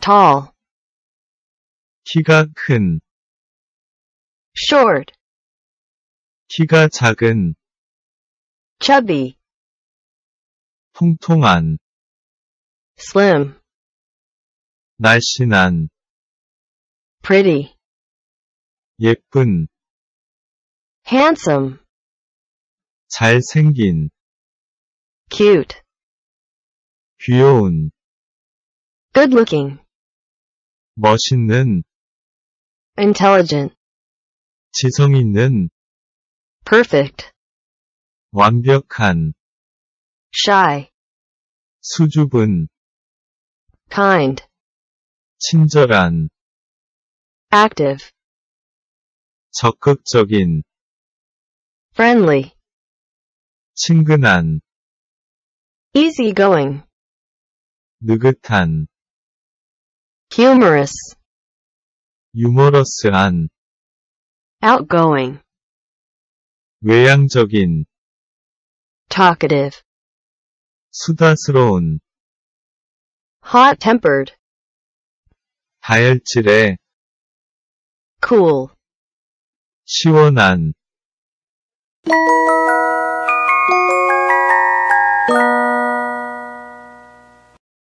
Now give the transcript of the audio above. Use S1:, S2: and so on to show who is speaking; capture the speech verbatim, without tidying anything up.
S1: tall,
S2: 키가 큰,
S1: short,
S2: 키가 작은,
S1: chubby,
S2: 통통한,
S1: slim,
S2: 날씬한,
S1: pretty,
S2: 예쁜,
S1: handsome,
S2: 잘생긴,
S1: cute,
S2: 귀여운,
S1: good looking,
S2: 멋있는,
S1: intelligent,
S2: 지성 있는,
S1: perfect,
S2: 완벽한,
S1: shy,
S2: 수줍은,
S1: kind,
S2: 친절한,
S1: active,
S2: 적극적인,
S1: friendly,
S2: 친근한,
S1: easygoing,
S2: 느긋한,
S1: humorous,
S2: 유머러스한,
S1: outgoing,
S2: 외향적인,
S1: talkative,
S2: 수다스러운,
S1: hot-tempered,
S2: 다혈질의,
S1: cool.
S2: 시원한,